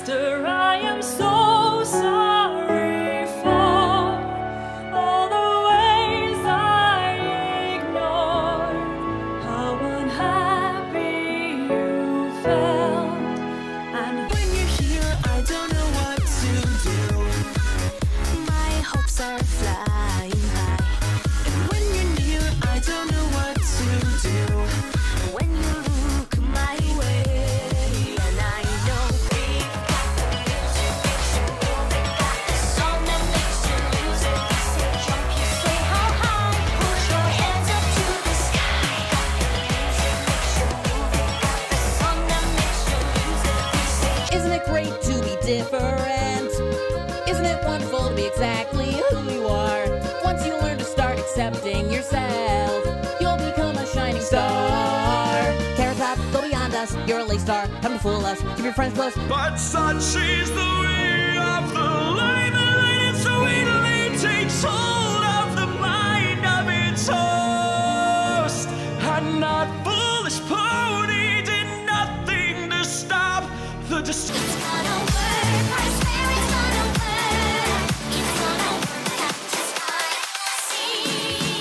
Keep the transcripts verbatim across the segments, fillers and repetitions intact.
Master, I am so sorry for all the ways I ignored how unhappy you felt. And when you're here, I don't know what to do. My hopes are flying high. And when you're near, I don't know what to do. When you look my way, and I know we've got the music makes you move, it got the song that makes you lose it. You say jump, you say how high, push your hands up to the sky. Got the music makes you move, it got the song that makes you lose it. You say, Isn't it great to be different? Isn't it wonderful to be exactly who you are? Once you learn to start accepting yourself, you'll become a shining star. Carrot Top, go beyond us. You're a late star. Come to fool us. Keep your friends close. But such is the way of the light, the light it so easily takes hold of the mind of its host. And that foolish pony did nothing to stop the destruction. it's gonna work, I swear it's gonna work. It's gonna work out just fine. See.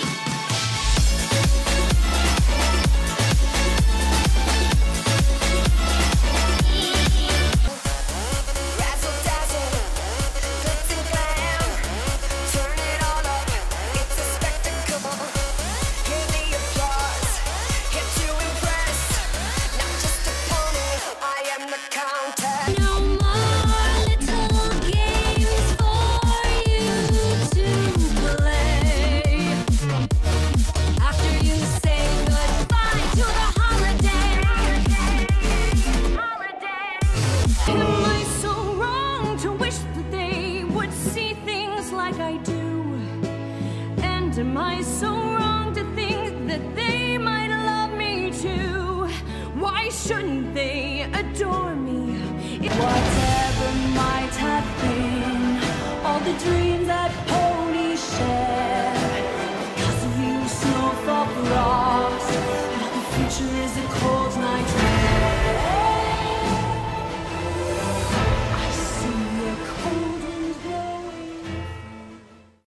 Razzle dazzle, glitz and glam, turn it all up, it's a spectacle. Hear the applause, here to impress, not just a pony, I am the countess. No more little games for you to play. After you say goodbye to the holiday. Am I so wrong to wish that they would see things like I do? And am I so wrong to think that they might love me too? Why shouldn't they adore me? Whatever might have been, all the dreams that ponies share, because of you, snowfall frost, now the future is a cold.